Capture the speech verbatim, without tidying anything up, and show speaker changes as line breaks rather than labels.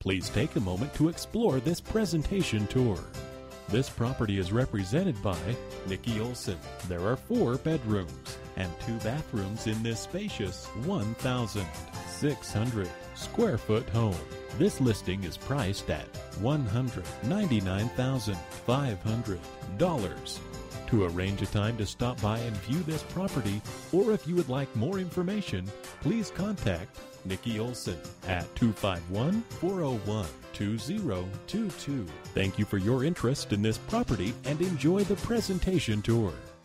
Please take a moment to explore this presentation tour. This property is represented by Nikki Olson. There are four bedrooms and two bathrooms in this spacious one thousand six hundred square foot home. This listing is priced at one hundred ninety-nine thousand five hundred dollars. To arrange a time to stop by and view this property, or if you would like more information, please contact Nikki Olson at two five one, four oh one, two oh two two. Thank you for your interest in this property and enjoy the presentation tour.